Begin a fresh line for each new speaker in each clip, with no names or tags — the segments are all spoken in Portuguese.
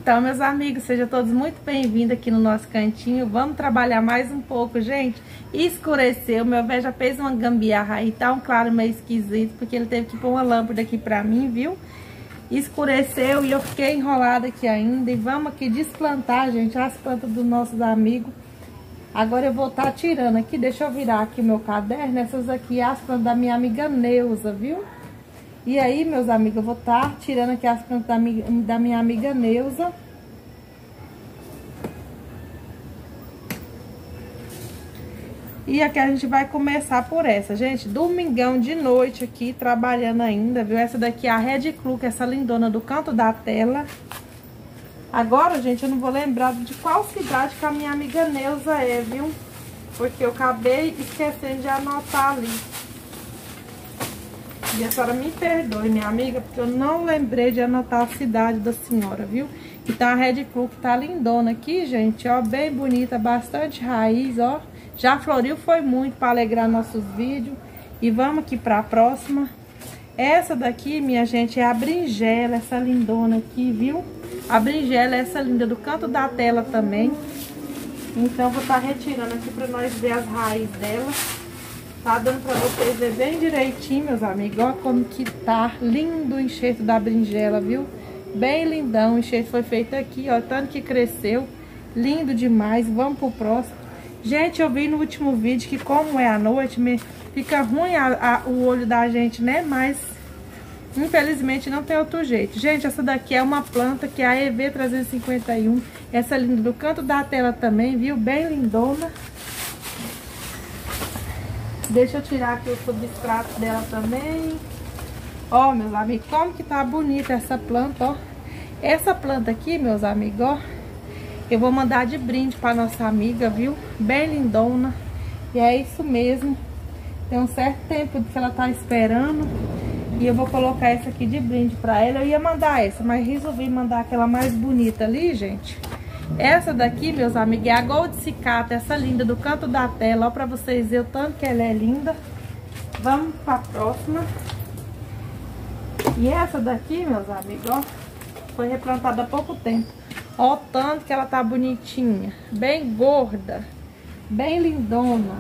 Então, meus amigos, sejam todos muito bem-vindos aqui no nosso cantinho. Vamos trabalhar mais um pouco, gente. Escureceu, meu velho já fez uma gambiarra aí, tá um claro meio esquisito, porque ele teve que pôr uma lâmpada aqui pra mim, viu? Escureceu e eu fiquei enrolada aqui ainda. E vamos aqui desplantar, gente, as plantas dos nossos amigos. Agora eu vou estar tirando aqui, deixa eu virar aqui o meu caderno. Essas aqui, as plantas da minha amiga Neuza, viu? E aí, meus amigos, eu vou estar tirando aqui as plantas da minha amiga Neuza. E aqui a gente vai começar por essa, gente. Domingão de noite aqui, trabalhando ainda, viu? Essa daqui é a Red Clue, que é essa lindona do canto da tela. Agora, gente, eu não vou lembrar de qual cidade que a minha amiga Neuza é, viu? Porque eu acabei esquecendo de anotar ali. E a senhora me perdoe, minha amiga, porque eu não lembrei de anotar a cidade da senhora, viu? Então a Red Clue que tá lindona aqui, gente, ó, bem bonita, bastante raiz, ó. Já floriu, foi muito para alegrar nossos vídeos. E vamos aqui pra próxima. Essa daqui, minha gente, é a berinjela, essa lindona aqui, viu? A berinjela é essa linda do canto da tela também. Então vou estar retirando aqui pra nós ver as raízes dela. Tá dando pra vocês ver bem direitinho, meus amigos. Olha como que tá lindo o enxerto da berinjela, viu? Bem lindão. O enxerto foi feito aqui, ó. Tanto que cresceu. Lindo demais. Vamos pro próximo. Gente, eu vi no último vídeo que como é à noite, fica ruim o olho da gente, né? Mas, infelizmente, não tem outro jeito. Gente, essa daqui é uma planta que é a EV351. Essa linda do canto da tela também, viu? Bem lindona. Deixa eu tirar aqui o substrato dela também. Ó, meus amigos, como que tá bonita essa planta, ó. Essa planta aqui, meus amigos, ó, eu vou mandar de brinde pra nossa amiga, viu? Bem lindona. E é isso mesmo. Tem um certo tempo que ela tá esperando. E eu vou colocar essa aqui de brinde pra ela. Eu ia mandar essa, mas resolvi mandar aquela mais bonita ali, gente. Essa daqui, meus amigos, é a Gold Cicata, essa linda do canto da tela, ó, pra vocês verem o tanto que ela é linda. Vamos pra próxima. E essa daqui, meus amigos, ó, foi replantada há pouco tempo. Ó, o tanto que ela tá bonitinha, bem gorda, bem lindona.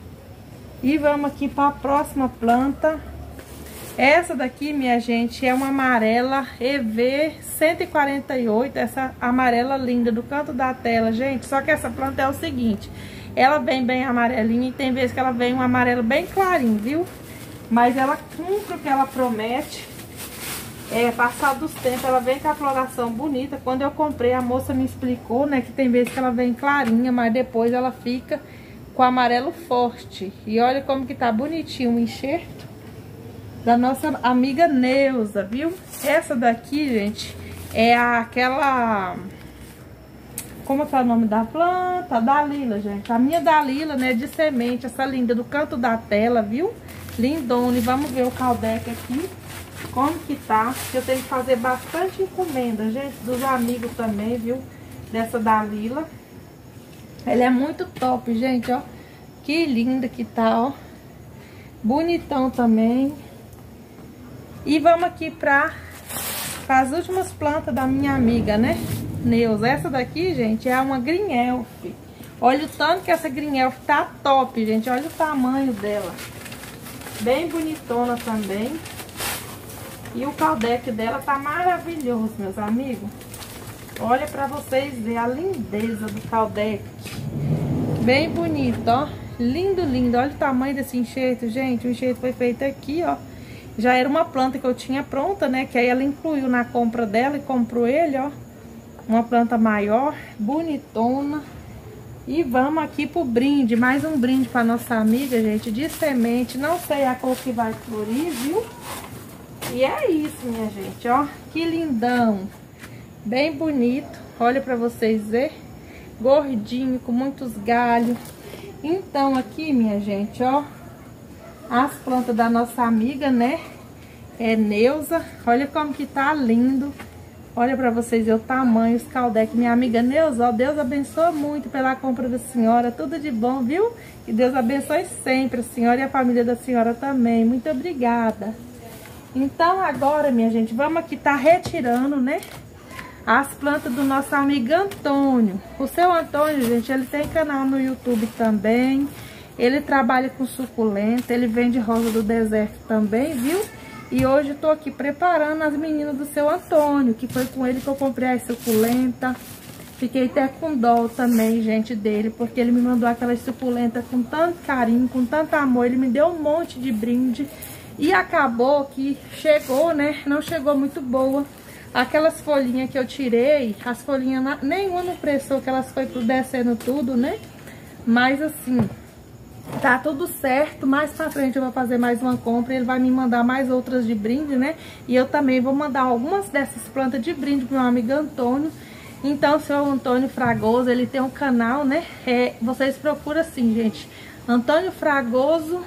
E vamos aqui pra próxima planta. Essa daqui, minha gente, é uma amarela EV148, essa amarela linda do canto da tela, gente. Só que essa planta é o seguinte, ela vem bem amarelinha e tem vezes que ela vem um amarelo bem clarinho, viu? Mas ela cumpre o que ela promete. Passado os tempos, ela vem com a floração bonita. Quando eu comprei, a moça me explicou, né, que tem vezes que ela vem clarinha, mas depois ela fica com amarelo forte. E olha como que tá bonitinho o enxerto da nossa amiga Neuza, viu? Essa daqui, gente, é aquela... Como tá o nome da planta? Dalila, gente. A minha Dalila, né, de semente, essa linda do canto da tela, viu? Lindona. E vamos ver o caldeque aqui, como que tá. Eu tenho que fazer bastante encomenda, gente, dos amigos também, viu? Dessa Dalila. Ela é muito top, gente, ó. Que linda que tá, ó. Bonitão também. E vamos aqui para as últimas plantas da minha amiga, né, Neuza. Essa daqui, gente, é uma Green Elf. Olha o tanto que essa Green Elf tá top, gente. Olha o tamanho dela. Bem bonitona também. E o caldeque dela tá maravilhoso, meus amigos. Olha pra vocês verem a lindeza do caldeque. Bem bonito, ó. Lindo, lindo. Olha o tamanho desse enxerto, gente. O enxerto foi feito aqui, ó. Já era uma planta que eu tinha pronta, né? Que aí ela incluiu na compra dela e comprou ele, ó. Uma planta maior, bonitona. E vamos aqui pro brinde. Mais um brinde pra nossa amiga, gente, de semente. Não sei a cor que vai florir, viu? E é isso, minha gente, ó. Que lindão. Bem bonito. Olha pra vocês verem. Gordinho, com muitos galhos. Então aqui, minha gente, ó, as plantas da nossa amiga, né, Neuza. Olha como que tá lindo. Olha pra vocês verem o tamanho, os caldeques. Minha amiga Neuza, ó, Deus abençoe muito pela compra da senhora. Tudo de bom, viu? Que Deus abençoe sempre a senhora e a família da senhora também. Muito obrigada. Então agora, minha gente, vamos aqui tá retirando, né, as plantas do nosso amigo Antônio. O seu Antônio, gente, ele tem canal no YouTube também. Ele trabalha com suculenta, ele vende rosa do deserto também, viu? E hoje eu tô aqui preparando as meninas do seu Antônio, que foi com ele que eu comprei a suculenta. Fiquei até com dó também, gente, dele, porque ele me mandou aquelas suculentas com tanto carinho, com tanto amor. Ele me deu um monte de brinde e acabou que chegou, né? Não chegou muito boa. Aquelas folhinhas que eu tirei, as folhinhas nenhuma não prestou, que elas foi descendo tudo, né? Mas assim, tá tudo certo. Mais pra frente eu vou fazer mais uma compra. Ele vai me mandar mais outras de brinde, né? E eu também vou mandar algumas dessas plantas de brinde pro meu amigo Antônio. Então, o seu Antônio Fragoso, ele tem um canal, né? Vocês procuram assim, gente, Antônio Fragoso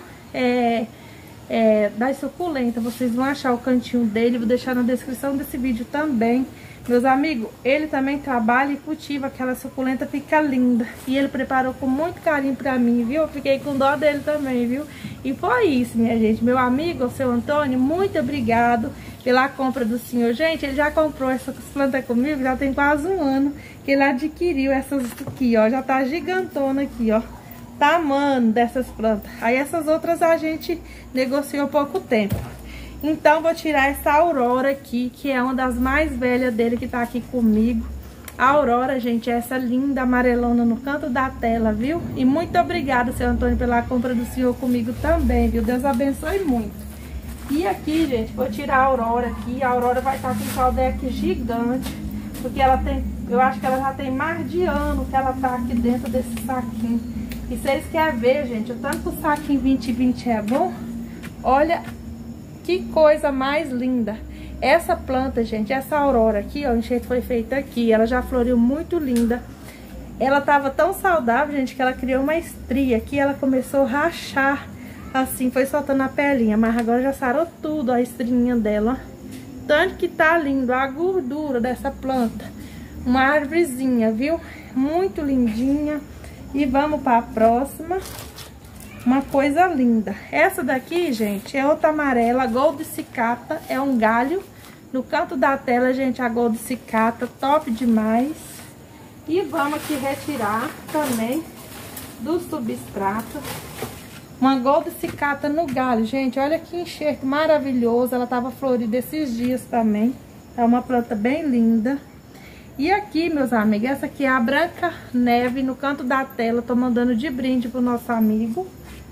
das suculentas. Vocês vão achar o cantinho dele, vou deixar na descrição desse vídeo também. Meus amigos, ele também trabalha e cultiva aquela suculenta, fica linda. E ele preparou com muito carinho pra mim, viu? Eu fiquei com dó dele também, viu? E foi isso, minha gente. Meu amigo, o seu Antônio, muito obrigado pela compra do senhor. Gente, ele já comprou essas plantas comigo, já tem quase um ano que ele adquiriu essas aqui, ó. Já tá gigantona aqui, ó. Tamanho dessas plantas. Aí essas outras a gente negociou há pouco tempo. Então, vou tirar essa Aurora aqui, que é uma das mais velhas dele, que tá aqui comigo. A Aurora, gente, é essa linda amarelona no canto da tela, viu? E muito obrigada, seu Antônio, pela compra do senhor comigo também, viu? Deus abençoe muito. E aqui, gente, vou tirar a Aurora aqui. A Aurora vai estar com um caldeque gigante, porque ela tem, eu acho que ela já tem mais de ano que ela tá aqui dentro desse saquinho. E vocês querem ver, gente, o tanto que o saquinho 2020 é bom? Olha que coisa mais linda. Essa planta, gente, essa Aurora aqui, ó, o enxerto foi feito aqui. Ela já floriu muito linda. Ela tava tão saudável, gente, que ela criou uma estria aqui. Ela começou a rachar, assim, foi soltando a pelinha. Mas agora já sarou tudo a estrinha dela. Tanto que tá lindo a gordura dessa planta. Uma árvorezinha, viu? Muito lindinha. E vamos para a próxima. Uma coisa linda. Essa daqui, gente, é outra amarela, Gold Cicata. É um galho. No canto da tela, gente, a Gold Cicata, top demais. E vamos aqui retirar também do substrato uma Gold Cicata no galho. Gente, olha que enxerto maravilhoso. Ela tava florida esses dias também. É uma planta bem linda. E aqui, meus amigos, essa aqui é a Branca Neve no canto da tela. Tô mandando de brinde pro nosso amigo.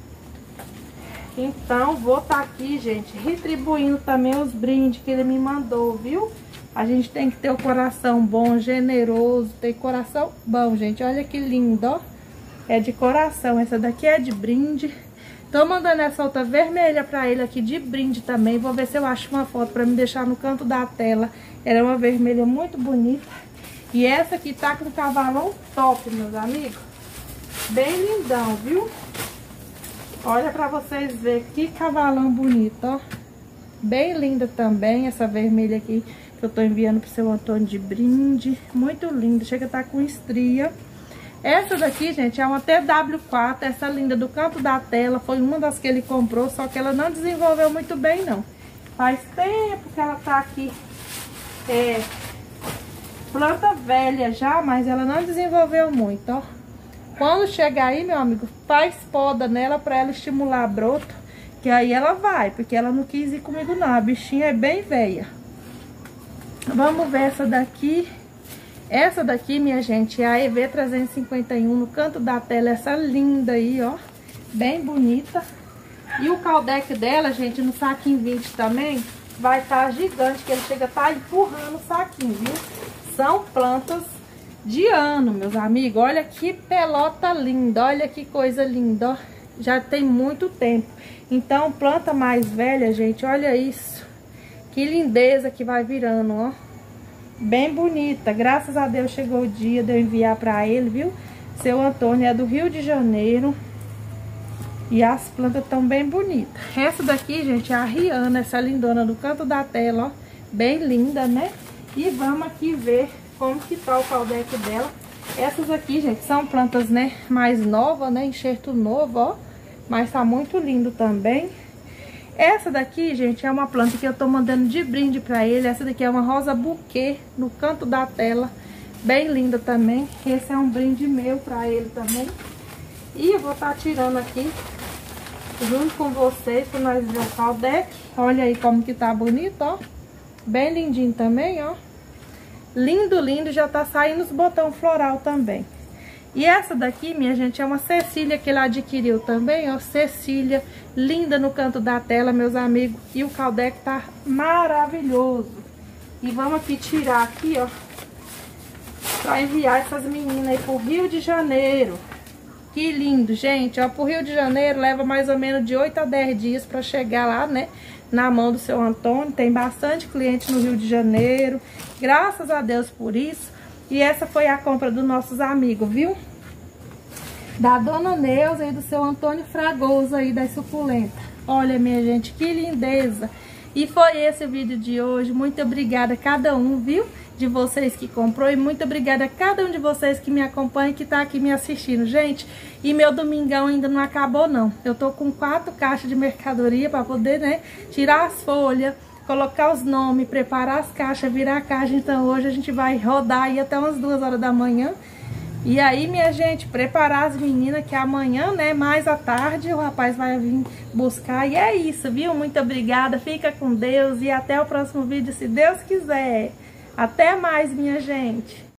Então, vou estar aqui, gente, retribuindo também os brindes que ele me mandou, viu? A gente tem que ter o coração bom, generoso, ter coração bom, gente. Olha que lindo, ó. É de coração, essa daqui é de brinde. Tô mandando essa outra vermelha pra ele aqui de brinde também. Vou ver se eu acho uma foto pra me deixar no canto da tela. Ela é uma vermelha muito bonita. E essa aqui tá com cavalão top, meus amigos. Bem lindão, viu? Olha pra vocês verem que cavalão bonito, ó. Bem linda também essa vermelha aqui que eu tô enviando pro seu Antônio de brinde. Muito linda, chega a estar com estria. Essa daqui, gente, é uma TW4. Essa linda do canto da tela. Foi uma das que ele comprou, só que ela não desenvolveu muito bem, não. Faz tempo que ela tá aqui. Planta velha já, mas ela não desenvolveu muito, ó. Quando chegar aí, meu amigo, faz poda nela pra ela estimular broto, que aí ela vai, porque ela não quis ir comigo não, a bichinha é bem velha. Vamos ver essa daqui. Essa daqui, minha gente, é a EV351 no canto da tela, essa linda aí, ó, bem bonita. E o caldeque dela, gente, no saquinho 20 também, vai estar gigante, que ele chega a estar empurrando o saquinho, viu? São plantas de ano, meus amigos. Olha que pelota linda, olha que coisa linda, ó. Já tem muito tempo. Então, planta mais velha, gente, olha isso. Que lindeza que vai virando, ó. Bem bonita. Graças a Deus chegou o dia de eu enviar pra ele, viu? Seu Antônio é do Rio de Janeiro. E as plantas estão bem bonitas. Essa daqui, gente, é a Rihanna, essa lindona do canto da tela, ó. Bem linda, né? E vamos aqui ver como que tá o caldeque dela. Essas aqui, gente, são plantas, né, mais novas, né, enxerto novo, ó. Mas tá muito lindo também. Essa daqui, gente, é uma planta que eu tô mandando de brinde pra ele. Essa daqui é uma rosa buquê no canto da tela. Bem linda também. Esse é um brinde meu pra ele também. E eu vou estar tirando aqui junto com vocês pra nós ver o caldeque. Olha aí como que tá bonito, ó. Bem lindinho também, ó. Lindo, lindo. Já tá saindo os botão floral também. E essa daqui, minha gente, é uma Cecília que ele adquiriu também, ó. Cecília, linda no canto da tela, meus amigos. E o caldeque tá maravilhoso. E vamos aqui tirar aqui, ó, pra enviar essas meninas aí pro Rio de Janeiro. Que lindo, gente. Ó, pro Rio de Janeiro leva mais ou menos de 8 a 10 dias pra chegar lá, né? Na mão do seu Antônio. Tem bastante cliente no Rio de Janeiro. Graças a Deus por isso. E essa foi a compra dos nossos amigos, viu? Da dona Neuza e do seu Antônio Fragoso aí, das suculentas. Olha, minha gente, que lindeza. E foi esse o vídeo de hoje. Muito obrigada a cada um, viu? De vocês que comprou. E muito obrigada a cada um de vocês que me acompanha e que tá aqui me assistindo, gente. E meu domingão ainda não acabou, não. Eu tô com 4 caixas de mercadoria pra poder, né, tirar as folhas, colocar os nomes, preparar as caixas, virar a caixa. Então hoje a gente vai rodar aí até umas 2 horas da manhã. E aí, minha gente, preparar as meninas que amanhã, né, mais à tarde, o rapaz vai vir buscar. E é isso, viu? Muito obrigada, fica com Deus e até o próximo vídeo, se Deus quiser. Até mais, minha gente.